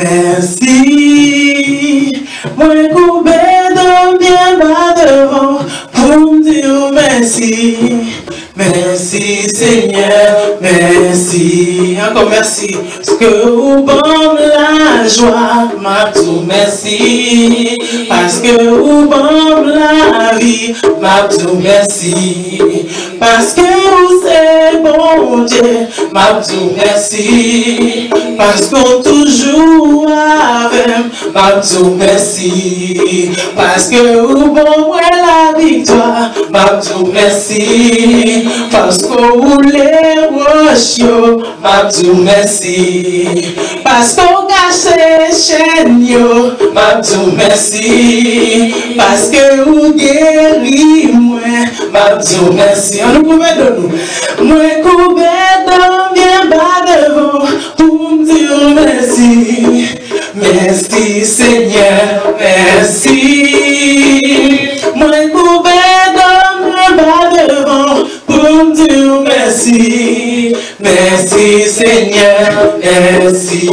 merci. Moi coupé de bien bas devant pour me dire merci. Merci Seigneur, merci. Encore merci. Parce que vous bon la joie, m'a tout merci. Parce que vous bon la vie, m'a tout merci. Parce que vous c'est bon Dieu, m'a tout merci. Parce qu'on toujours avec, m'a tout merci. Parce que vous bon la victoire, m'a tout merci. Parce qu'on voulait roche, m'a tout merci. Parce qu'on cache les chaînes, m'a tout merci. Parce que vous guéris, moi, m'a tout merci. On nous pouvait de nous. Moi, couvert dans bien bas devant pour me dire merci. Merci Seigneur, merci. Moi, couvert dans bien bas devant pour me dire merci. Merci Seigneur, merci.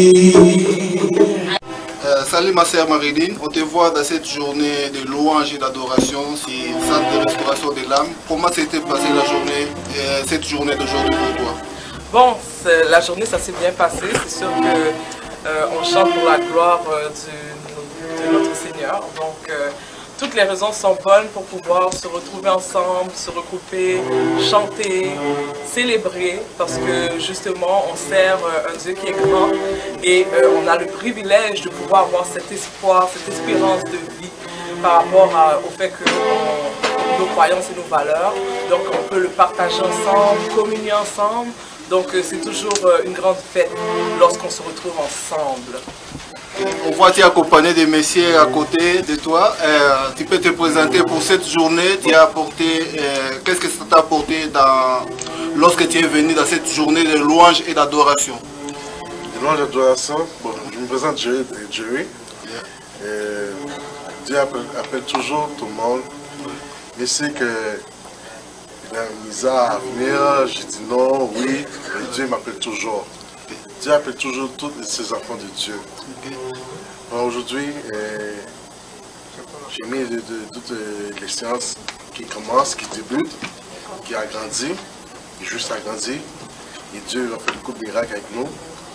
Euh, salut ma sœur Marilyn, on te voit dans cette journée de louange et d'adoration, c'est centre de restauration de l'âme. Comment s'était passée la journée, euh, cette journée d'aujourd'hui pour toi? Bon, la journée ça s'est bien passé, c'est sûr que euh, on chante pour la gloire euh, du, de notre Seigneur, donc euh, toutes les raisons sont bonnes pour pouvoir se retrouver ensemble, se regrouper, chanter, célébrer, parce que justement on sert un Dieu qui est grand et euh, on a le privilège de pouvoir avoir cet espoir, cette espérance de vie par rapport à, au fait que on, nos croyances et nos valeurs, donc on peut le partager ensemble, communier ensemble, donc euh, c'est toujours euh, une grande fête lorsqu'on se retrouve ensemble. On voit que tu es accompagné des messieurs à côté de toi. Euh, tu peux te présenter pour cette journée. Tu as apporté, euh, qu'est-ce que ça t'a apporté dans, lorsque tu es venu dans cette journée de louange et d'adoration? De louange et d'adoration, bon, je me présente Jerry. Jerry. Yeah. Et Dieu appelle, appelle toujours tout le monde. Mais c'est que il a mis à venir, j'ai dit non, oui, mais Dieu m'appelle toujours. Dieu appelle toujours tous ses enfants de Dieu. Aujourd'hui, euh, j'ai mis de, de, toutes les séances qui commencent, qui débutent, qui a grandi, qui juste a grandi. Et Dieu a fait beaucoup de miracles avec nous.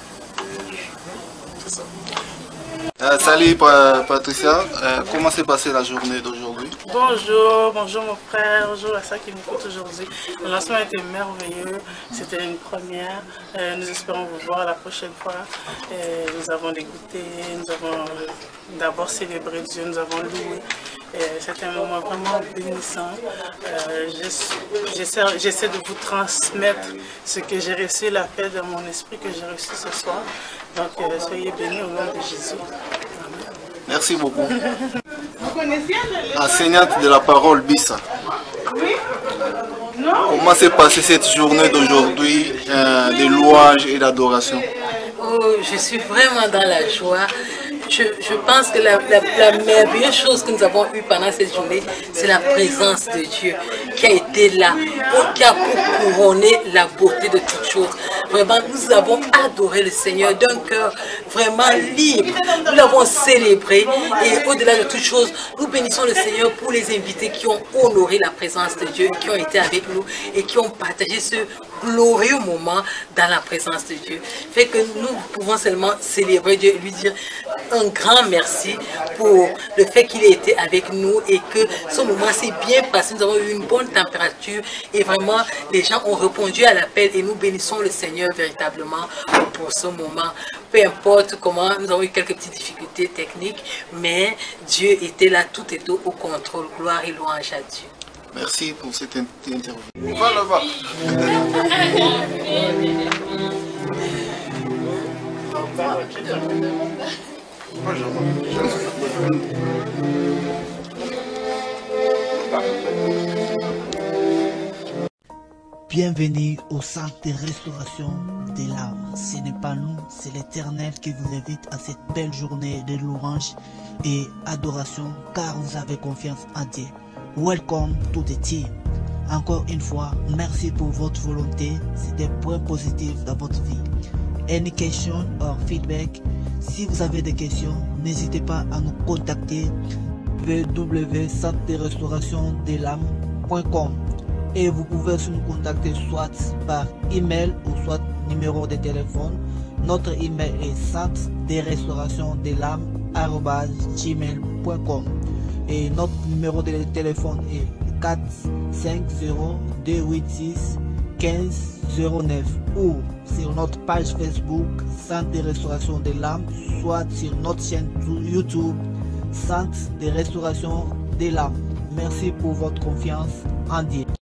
C'est ça. Euh, salut Patricia, euh, comment s'est passée la journée d'aujourd'hui? Bonjour, bonjour mon frère, bonjour à ceux qui m'écoutent aujourd'hui. Le lancement a été merveilleux, c'était une première. Euh, nous espérons vous voir la prochaine fois. Euh, nous avons dégoûté, nous avons d'abord célébré Dieu, nous avons loué. C'était un moment vraiment bénissant. Euh, J'essaie de vous transmettre ce que j'ai reçu, la paix dans mon esprit que j'ai reçu ce soir. Donc euh, soyez bénis au nom de Jésus. Amen. Merci beaucoup. Enseignante de la parole Bissa. Oui. Non. Comment s'est passée cette journée d'aujourd'hui euh, de louange et d'adoration? Oh, je suis vraiment dans la joie. Je, je pense que la, la, la merveilleuse chose que nous avons eue pendant cette journée, c'est la présence de Dieu qui a été là, qui a couronné la beauté de toutes choses. Vraiment, nous avons adoré le Seigneur d'un cœur vraiment libre. Nous l'avons célébré et au-delà de toutes choses, nous bénissons le Seigneur pour les invités qui ont honoré la présence de Dieu, qui ont été avec nous et qui ont partagé ce glorieux moment dans la présence de Dieu. Fait que nous pouvons seulement célébrer Dieu et lui dire un grand merci pour le fait qu'il ait été avec nous et que ce moment s'est bien passé. Nous avons eu une bonne température et vraiment les gens ont répondu à l'appel et nous bénissons le Seigneur véritablement pour ce moment. Peu importe comment, nous avons eu quelques petites difficultés techniques, mais Dieu était là, tout était au contrôle. Gloire et louange à Dieu. Merci pour cette interview. Va là-bas. Bienvenue au centre de restauration de l'âme. Ce n'est pas nous, c'est l'Éternel qui vous invite à cette belle journée de louange et adoration car vous avez confiance en Dieu. Welcome to the team. Encore une fois, merci pour votre volonté. C'est des points positifs dans votre vie. Any question or feedback? Si vous avez des questions, n'hésitez pas à nous contacter w w w point centre de restauration de l'âme point com et vous pouvez aussi nous contacter soit par email ou soit numéro de téléphone. Notre email est centre de restauration de l'âme arobase gmail point com et notre numéro de téléphone est quatre cinq zéro deux huit six quinze zéro neuf ou sur notre page Facebook Centre de restauration de l'âme, soit sur notre chaîne YouTube Centre de restauration de l'âme. Merci pour votre confiance en Dieu.